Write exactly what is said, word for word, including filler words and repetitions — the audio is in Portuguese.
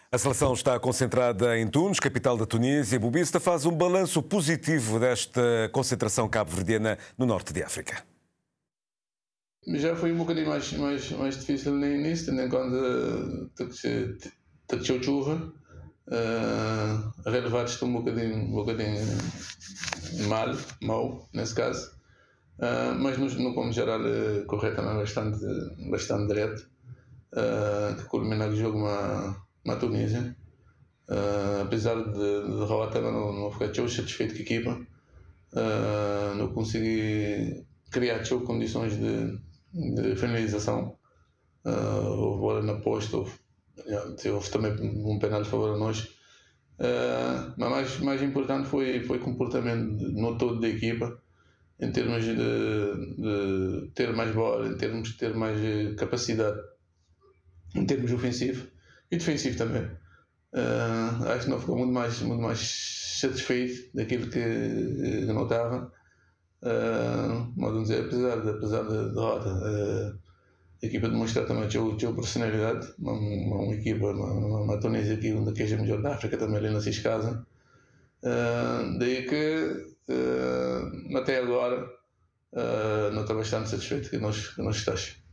A seleção está concentrada em Tunis, capital da Tunísia. Bubista faz um balanço positivo desta concentração cabo-verdiana no norte de África. Já foi um bocadinho mais, mais, mais difícil no início, tendo em conta que tinha chuva. Uh, a relevada está um bocadinho, um bocadinho mal, mau nesse caso. Uh, mas no, no como geral correr também bastante, bastante direto. Uh, que culmina o jogo uma, uma Tunísia. Uh, apesar de, de derrota, não, não fiquei tão satisfeito com a equipa. Uh, não consegui criar tão condições de, de finalização. Uh, houve bola na posta, houve, houve também um penal de favor a nós. Uh, mas mais, mais importante foi foi o comportamento no todo da equipa, em termos de, de ter mais bola, em termos de ter mais capacidade, em termos ofensivo e defensivo também. Uh, acho que não ficou muito mais, muito mais satisfeito daquilo que, que notava. Uh, mas dizer, apesar, de, apesar da derrota, uh, a equipa demonstrou também a sua personalidade. Uma, uma, uma equipa, uma, uma Tunísia aqui, uma que é a melhor da África, também ali na Ciscasa. Uh, daí que uh, até agora uh, não estou bastante satisfeito que nós, que nós estamos.